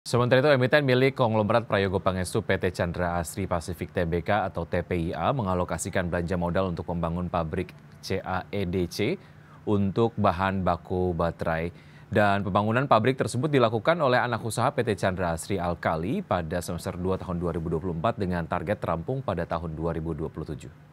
Sementara itu, emiten milik konglomerat Prayogo Pangestu PT Chandra Asri Pacific Tbk atau TPIA mengalokasikan belanja modal untuk membangun pabrik CAEDC untuk bahan baku baterai. Dan pembangunan pabrik tersebut dilakukan oleh anak usaha PT Chandra Asri Alkali pada semester 2 tahun 2024 dengan target rampung pada tahun 2027.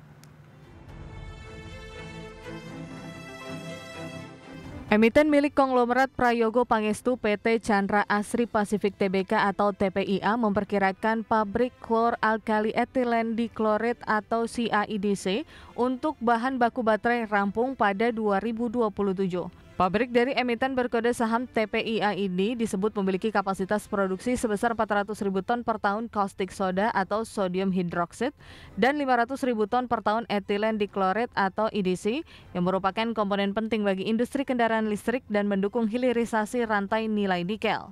Emiten milik konglomerat Prayogo Pangestu PT Chandra Asri Pacific Tbk atau TPIA memperkirakan pabrik klor-alkali etilen diklorid atau CAEDC untuk bahan baku baterai rampung pada 2027. Pabrik dari emiten berkode saham TPIA ini disebut memiliki kapasitas produksi sebesar 400.000 ton per tahun caustic soda atau sodium hidroksid dan 500.000 ton per tahun etilen diklorid atau EDC yang merupakan komponen penting bagi industri kendaraan listrik dan mendukung hilirisasi rantai nilai nikel.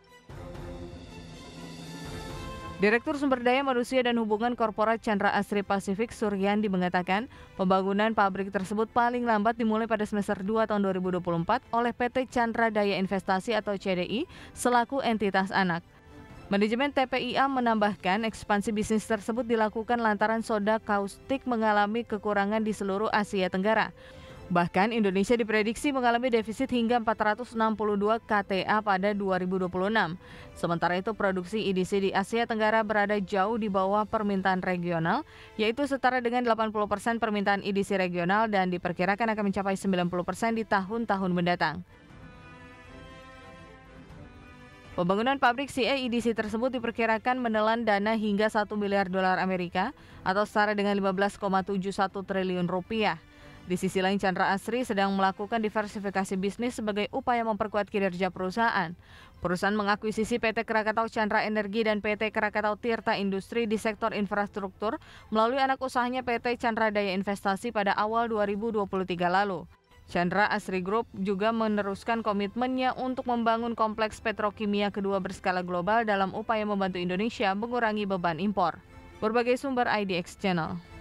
Direktur Sumber Daya Manusia dan Hubungan Korporat Chandra Asri Pacific Suryandi mengatakan pembangunan pabrik tersebut paling lambat dimulai pada semester 2 tahun 2024 oleh PT Chandra Daya Investasi atau CDI selaku entitas anak. Manajemen TPIA menambahkan ekspansi bisnis tersebut dilakukan lantaran soda kaustik mengalami kekurangan di seluruh Asia Tenggara. Bahkan Indonesia diprediksi mengalami defisit hingga 462 KTA pada 2026. Sementara itu produksi EDC di Asia Tenggara berada jauh di bawah permintaan regional, yaitu setara dengan 80% permintaan EDC regional dan diperkirakan akan mencapai 90% di tahun-tahun mendatang. Pembangunan pabrik CAEDC tersebut diperkirakan menelan dana hingga 1 miliar dolar Amerika atau setara dengan 15,71 triliun rupiah. Di sisi lain, Chandra Asri sedang melakukan diversifikasi bisnis sebagai upaya memperkuat kinerja perusahaan. Perusahaan mengakuisisi PT Krakatau Chandra Energi dan PT Krakatau Tirta Industri di sektor infrastruktur melalui anak usahanya PT Chandra Daya Investasi pada awal 2023 lalu. Chandra Asri Group juga meneruskan komitmennya untuk membangun kompleks petrokimia kedua berskala global dalam upaya membantu Indonesia mengurangi beban impor. Berbagai sumber IDX Channel.